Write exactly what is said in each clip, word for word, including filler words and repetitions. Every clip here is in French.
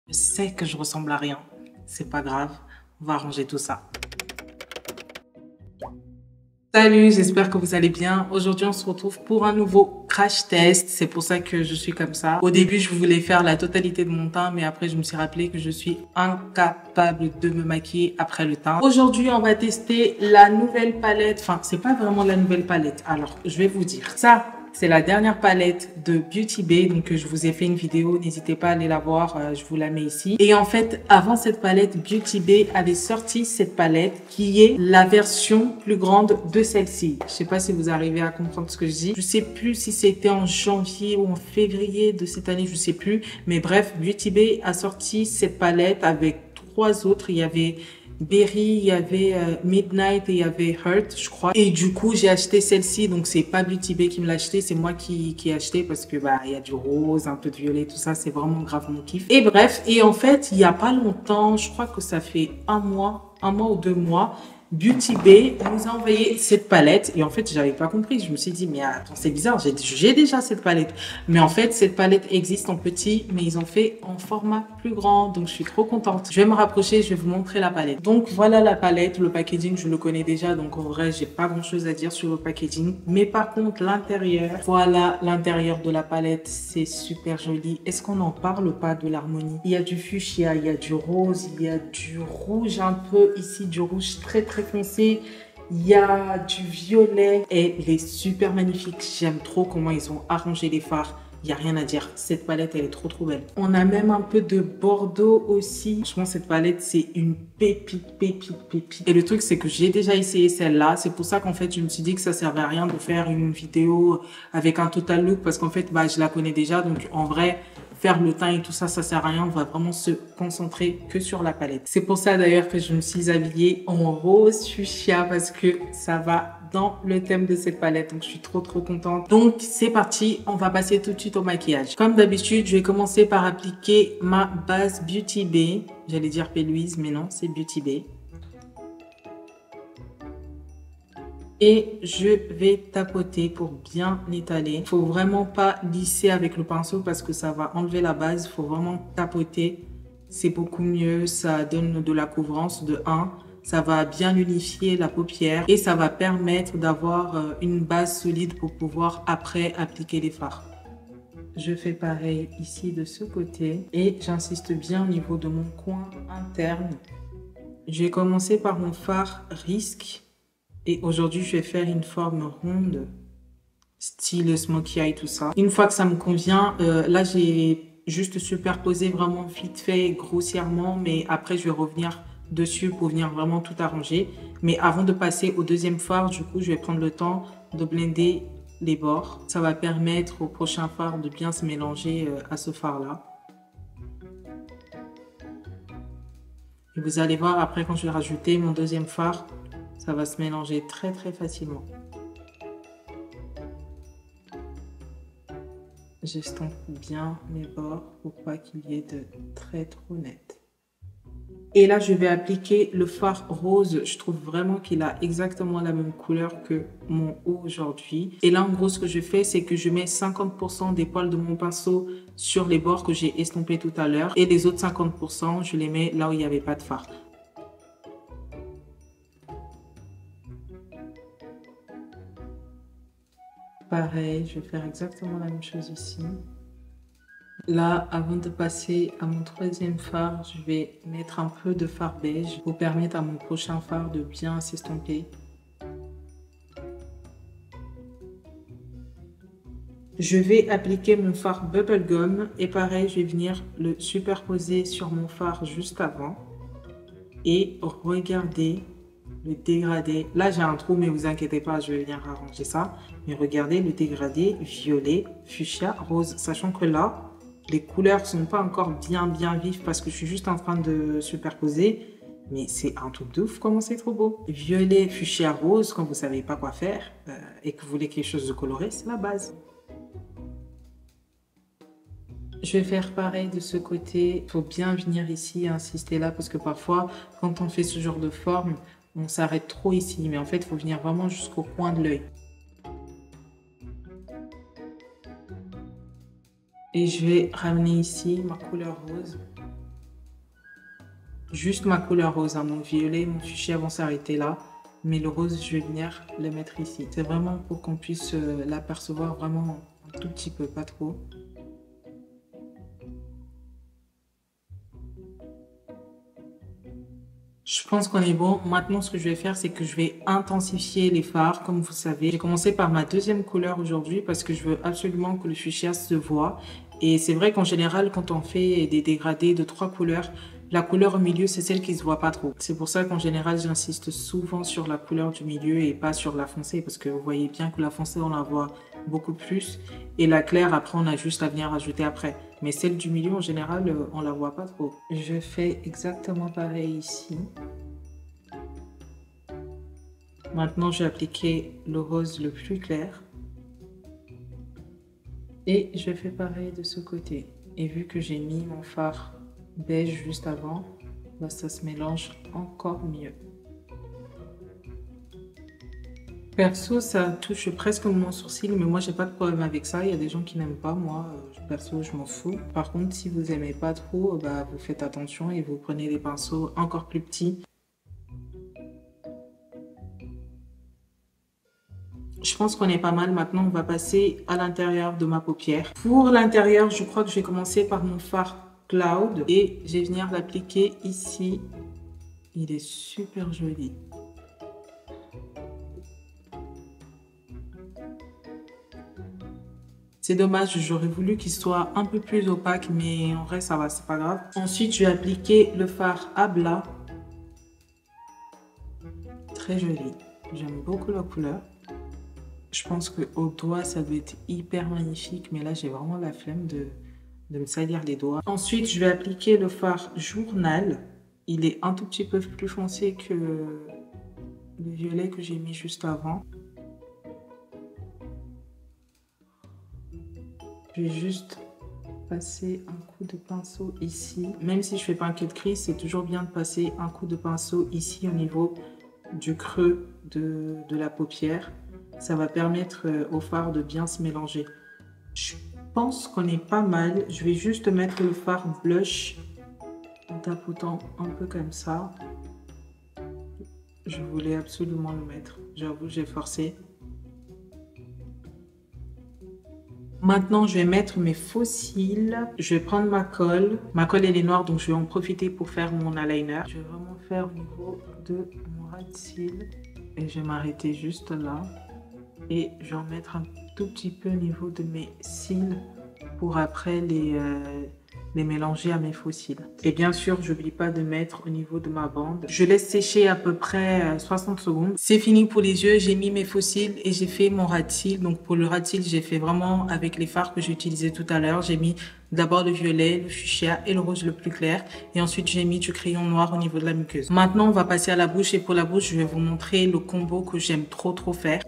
Je sais que je ressemble à rien. C'est pas grave. On va arranger tout ça. Salut, j'espère que vous allez bien. Aujourd'hui, on se retrouve pour un nouveau crash test. C'est pour ça que je suis comme ça. Au début, je voulais faire la totalité de mon teint, mais après, je me suis rappelé que je suis incapable de me maquiller après le teint. Aujourd'hui, on va tester la nouvelle palette. Enfin, c'est pas vraiment la nouvelle palette. Alors, je vais vous dire. Ça, c'est la dernière palette de Beauty Bay. Donc, je vous ai fait une vidéo. N'hésitez pas à aller la voir. Euh, je vous la mets ici. Et en fait, avant cette palette, Beauty Bay avait sorti cette palette qui est la version plus grande de celle-ci. Je sais pas si vous arrivez à comprendre ce que je dis. Je sais plus si c'était en janvier ou en février de cette année. Je sais plus. Mais bref, Beauty Bay a sorti cette palette avec trois autres. Il y avait Berry, il y avait euh, Midnight et il y avait Heart, je crois. Et du coup, j'ai acheté celle-ci. Donc, c'est pas Beauty Bay qui me l'a acheté, c'est moi qui, qui ai acheté parce que bah il y a du rose, un peu de violet, tout ça. C'est vraiment grave mon kiff. Et bref, et en fait, il y a pas longtemps, je crois que ça fait un mois, un mois ou deux mois, Beauty Bay nous a envoyé cette palette et en fait j'avais pas compris. Je me suis dit mais attends, c'est bizarre, j'ai j'ai déjà cette palette. Mais en fait cette palette existe en petit, mais ils ont fait en format plus grand, donc je suis trop contente. Je vais me rapprocher, je vais vous montrer la palette. Donc voilà la palette, le packaging je le connais déjà, donc en vrai j'ai pas grand chose à dire sur le packaging. Mais par contre l'intérieur, voilà l'intérieur de la palette, c'est super joli. Est-ce qu'on n'en parle pas de l'harmonie? Il y a du fuchsia, il y a du rose, il y a du rouge un peu ici, du rouge très très foncé, il y a du violet et elle est super magnifique. J'aime trop comment ils ont arrangé les fards. Il n'y a rien à dire. Cette palette, elle est trop trop belle. On a même un peu de bordeaux aussi. Franchement, cette palette, c'est une pépite, pépite, pépite. Et le truc, c'est que j'ai déjà essayé celle-là. C'est pour ça qu'en fait, je me suis dit que ça servait à rien de faire une vidéo avec un total look parce qu'en fait, bah, je la connais déjà. Donc, en vrai, faire le teint et tout ça, ça sert à rien. On va vraiment se concentrer que sur la palette. C'est pour ça d'ailleurs que je me suis habillée en rose fuchsia parce que ça va dans le thème de cette palette. Donc, je suis trop, trop contente. Donc, c'est parti. On va passer tout de suite au maquillage. Comme d'habitude, je vais commencer par appliquer ma base Beauty Bay. J'allais dire P-Louise, mais non, c'est Beauty Bay. Et je vais tapoter pour bien étaler. Il faut vraiment pas lisser avec le pinceau parce que ça va enlever la base. Il faut vraiment tapoter. C'est beaucoup mieux. Ça donne de la couvrance de un. Ça va bien unifier la paupière et ça va permettre d'avoir une base solide pour pouvoir après appliquer les fards. Je fais pareil ici de ce côté et j'insiste bien au niveau de mon coin interne. Je vais commencer par mon fard Risk. Et aujourd'hui, je vais faire une forme ronde, style smokey eye, tout ça. Une fois que ça me convient, euh, là, j'ai juste superposé vraiment vite fait, grossièrement. Mais après, je vais revenir dessus pour venir vraiment tout arranger. Mais avant de passer au deuxième fard, du coup, je vais prendre le temps de blender les bords. Ça va permettre au prochain fard de bien se mélanger euh, à ce fard-là. Et vous allez voir, après, quand je vais rajouter mon deuxième fard, ça va se mélanger très très facilement. J'estompe bien mes bords pour pas qu'il y ait de traits trop nets. Et là, je vais appliquer le fard rose. Je trouve vraiment qu'il a exactement la même couleur que mon haut aujourd'hui. Et là, en gros, ce que je fais, c'est que je mets cinquante pour cent des poils de mon pinceau sur les bords que j'ai estompés tout à l'heure. Et les autres cinquante pour cent, je les mets là où il n'y avait pas de fard. Pareil, je vais faire exactement la même chose ici. Là, avant de passer à mon troisième fard, je vais mettre un peu de fard beige pour permettre à mon prochain fard de bien s'estomper. Je vais appliquer mon fard Bubblegum et pareil, je vais venir le superposer sur mon fard juste avant. Et regardez le dégradé. Là, j'ai un trou, mais vous inquiétez pas, je vais venir arranger ça. Mais regardez le dégradé violet, fuchsia, rose. Sachant que là, les couleurs sont pas encore bien, bien vives parce que je suis juste en train de superposer. Mais c'est un truc de ouf, comment c'est trop beau. Violet, fuchsia, rose, quand vous savez pas quoi faire euh, et que vous voulez quelque chose de coloré, c'est la base. Je vais faire pareil de ce côté. Il faut bien venir ici et insister là parce que parfois, quand on fait ce genre de forme, on s'arrête trop ici. Mais en fait, il faut venir vraiment jusqu'au coin de l'œil. Et je vais ramener ici ma couleur rose. juste ma couleur rose, hein. Mon violet, mon fuchsia vont s'arrêter là. Mais le rose, je vais venir le mettre ici. C'est vraiment pour qu'on puisse euh, l'apercevoir vraiment un tout petit peu, pas trop. Je pense qu'on est bon. Maintenant, ce que je vais faire, c'est que je vais intensifier les fards, comme vous savez. J'ai commencé par ma deuxième couleur aujourd'hui parce que je veux absolument que le fuchsia se voit. Et c'est vrai qu'en général, quand on fait des dégradés de trois couleurs, la couleur au milieu, c'est celle qui se voit pas trop. C'est pour ça qu'en général, j'insiste souvent sur la couleur du milieu et pas sur la foncée, parce que vous voyez bien que la foncée, on la voit beaucoup plus. Et la claire, après, on a juste à venir ajouter après. Mais celle du milieu, en général, on la voit pas trop. Je fais exactement pareil ici. Maintenant, je vais appliquer le rose le plus clair. Et je fais pareil de ce côté. Et vu que j'ai mis mon fard beige juste avant, bah ça se mélange encore mieux. Perso, ça touche presque mon sourcil, mais moi j'ai pas de problème avec ça. Il y a des gens qui n'aiment pas, moi perso je m'en fous. Par contre, si vous aimez pas trop, bah vous faites attention et vous prenez des pinceaux encore plus petits. Je pense qu'on est pas mal. Maintenant, on va passer à l'intérieur de ma paupière. Pour l'intérieur, je crois que je vais commencer par mon fard Cloud et je vais venir l'appliquer ici. Il est super joli. C'est dommage, j'aurais voulu qu'il soit un peu plus opaque, mais en vrai, ça va, c'est pas grave. Ensuite, je vais appliquer le fard Abla. Très joli. J'aime beaucoup la couleur. Je pense qu'au doigt, ça doit être hyper magnifique, mais là, j'ai vraiment la flemme de... de me salir les doigts. Ensuite, je vais appliquer le fard Journal. Il est un tout petit peu plus foncé que le violet que j'ai mis juste avant. Je vais juste passer un coup de pinceau ici. Même si je fais pas un cut crease, c'est toujours bien de passer un coup de pinceau ici au niveau du creux de, de la paupière. Ça va permettre au fard de bien se mélanger. Je pense qu'on est pas mal. Je vais juste mettre le fard blush en tapotant un peu comme ça. Je voulais absolument le mettre. J'avoue, j'ai forcé. Maintenant, je vais mettre mes faux cils. Je vais prendre ma colle. Ma colle, elle est noire, donc je vais en profiter pour faire mon eyeliner. Je vais vraiment faire au niveau de mon ras de cils. Et je vais m'arrêter juste là. Et je vais en mettre un tout petit peu au niveau de mes cils pour après les, euh, les mélanger à mes faux cils. Et bien sûr, je n'oublie pas de mettre au niveau de ma bande. Je laisse sécher à peu près soixante secondes. C'est fini pour les yeux. J'ai mis mes faux cils et j'ai fait mon ras de cils. Donc pour le ras de cils, j'ai fait vraiment avec les fards que j'ai utilisés tout à l'heure. J'ai mis d'abord le violet, le fuchsia et le rose le plus clair. Et ensuite, j'ai mis du crayon noir au niveau de la muqueuse. Maintenant, on va passer à la bouche. Et pour la bouche, je vais vous montrer le combo que j'aime trop trop faire.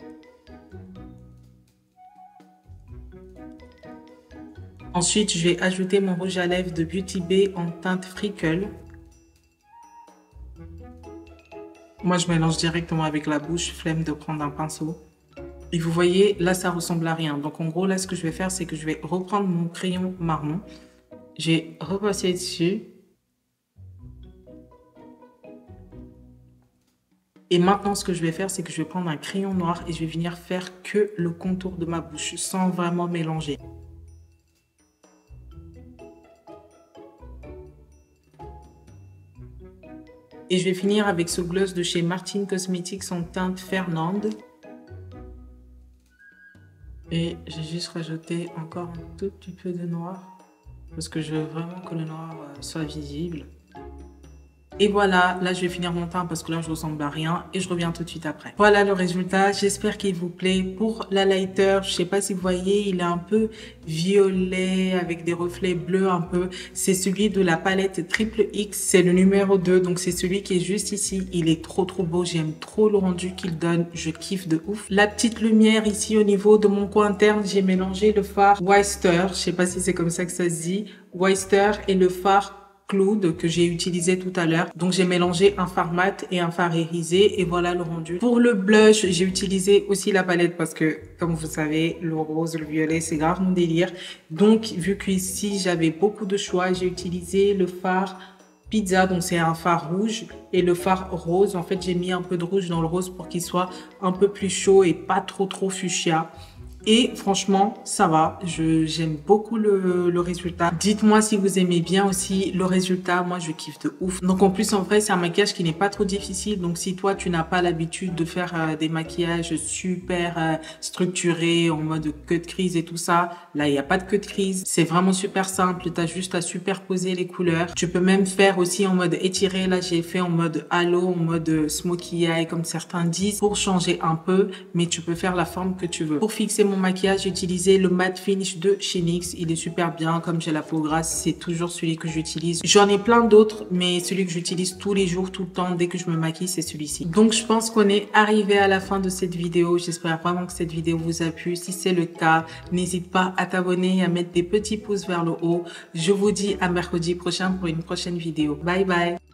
Ensuite, je vais ajouter mon rouge à lèvres de Beauty Bay en teinte Freckle. Moi, je mélange directement avec la bouche, flemme de prendre un pinceau. Et vous voyez, là, ça ressemble à rien. Donc, en gros, là, ce que je vais faire, c'est que je vais reprendre mon crayon marron. J'ai repassé dessus. Et maintenant, ce que je vais faire, c'est que je vais prendre un crayon noir et je vais venir faire que le contour de ma bouche sans vraiment mélanger. Et je vais finir avec ce gloss de chez Martin Cosmetics en teinte Fernande. Et j'ai juste rajouté encore un tout petit peu de noir. Parce que je veux vraiment que le noir soit visible. Et voilà, là je vais finir mon teint parce que là je ressemble à rien et je reviens tout de suite après. Voilà le résultat, j'espère qu'il vous plaît. Pour l'highlighter, je sais pas si vous voyez, il est un peu violet avec des reflets bleus un peu. C'est celui de la palette Triple X, c'est le numéro deux, donc c'est celui qui est juste ici. Il est trop trop beau, j'aime trop le rendu qu'il donne, je kiffe de ouf. La petite lumière ici au niveau de mon coin interne, j'ai mélangé le fard Wister, je sais pas si c'est comme ça que ça se dit, Wister et le fard Cloud que j'ai utilisé tout à l'heure. Donc j'ai mélangé un fard mat et un fard irisé et voilà le rendu. Pour le blush, j'ai utilisé aussi la palette parce que comme vous savez, le rose, le violet, c'est grave mon délire. Donc vu qu'ici j'avais beaucoup de choix, j'ai utilisé le fard Pizza, donc c'est un fard rouge, et le fard rose. En fait, j'ai mis un peu de rouge dans le rose pour qu'il soit un peu plus chaud et pas trop trop fuchsia. Et franchement, ça va. Je, j'aime beaucoup le, le résultat. Dites-moi si vous aimez bien aussi le résultat. Moi, je kiffe de ouf. Donc, en plus, en vrai, c'est un maquillage qui n'est pas trop difficile. Donc, si toi, tu n'as pas l'habitude de faire euh, des maquillages super euh, structurés, en mode queue de crise et tout ça, là, il n'y a pas de queue de crise. C'est vraiment super simple. Tu as juste à superposer les couleurs. Tu peux même faire aussi en mode étiré. Là, j'ai fait en mode halo, en mode smokey eye, comme certains disent, pour changer un peu. Mais tu peux faire la forme que tu veux. Pour fixer mon maquillage, j'ai utilisé le matte finish de chez N Y X. Il est super bien. Comme j'ai la peau grasse, c'est toujours celui que j'utilise. J'en ai plein d'autres, mais celui que j'utilise tous les jours, tout le temps, dès que je me maquille, c'est celui-ci. Donc, je pense qu'on est arrivé à la fin de cette vidéo. J'espère vraiment que cette vidéo vous a plu. Si c'est le cas, n'hésite pas à t'abonner et à mettre des petits pouces vers le haut. Je vous dis à mercredi prochain pour une prochaine vidéo. Bye bye!